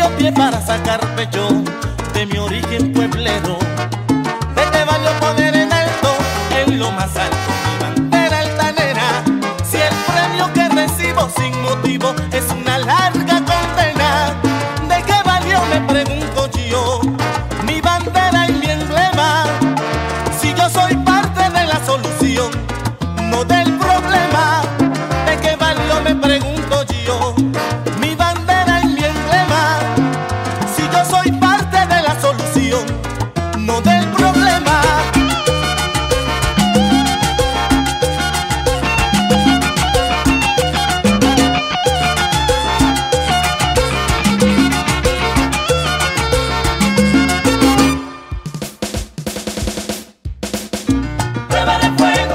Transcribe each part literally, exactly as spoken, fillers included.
dio pie para sacar pecho de mi origen pueblero. ¿De qué valió poner en alto, en lo más alto, mi bandera altanera? Si el premio que recibo sin motivo es una larga condena. ¿De qué valió, me pregunto yo, mi bandera y mi emblema? Si yo soy parte de la solución, no del problema. ¿De qué valió, me pregunto yo, mi bandera y mi emblema? Si yo soy parte de la solución, no del problema. Prueba de fuego,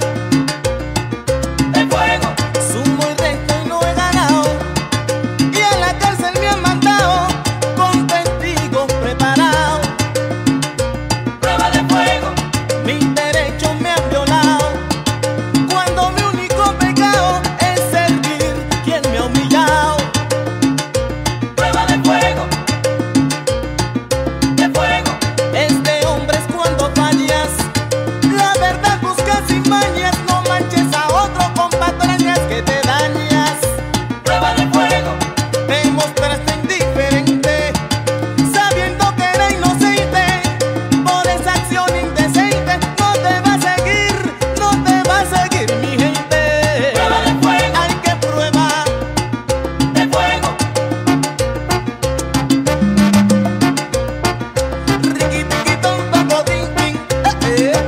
de fuego. Sumo y resto y no he ganado, y a la cárcel me han mandado con testigos preparados. Prueba de fuego, Mis derechos me han violado, cuando mi único pecado es servir quien me ha humillado. prueba de fuego, de fuego. Este hombre es cuando fallas, la verdad busca sin mañas. No manches a otro con patrañas que te dañas. Prueba de fuego, Te mostraste indiferente, sabiendo que era inocente. Por esa acción indecente no te va a seguir, no te va a seguir mi gente. prueba de fuego, Hay que prueba, de fuego. riqui tiqui ton toco tin tin, eh, eh.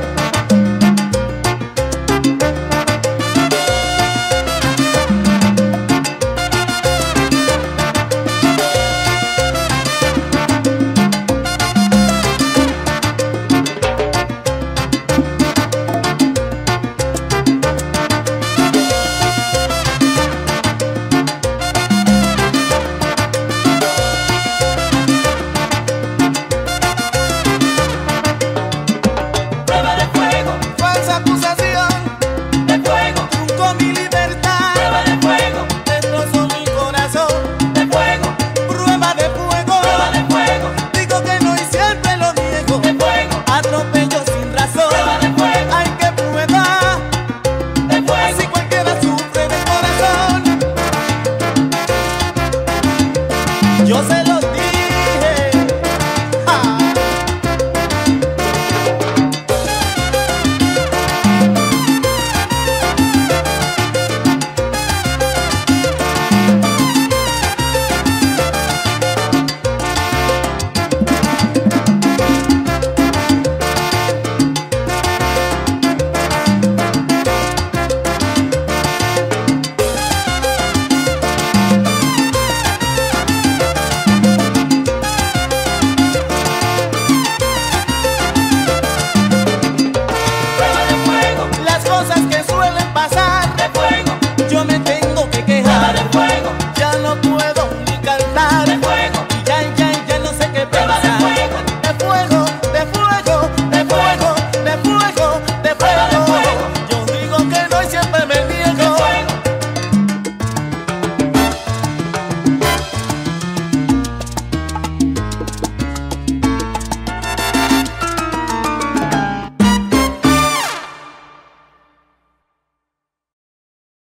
Prueba de fuego, Falsa acusación, de fuego. truncó mi libertad, Prueba de fuego, destrozó mi corazón. de fuego. Prueba de fuego, Prueba de fuego, digo que no y siempre lo niego. de fuego. Atropello sin razón, Prueba de fuego, hay que prueba, de fuego. si cualquiera sufre de corazón. Yo sé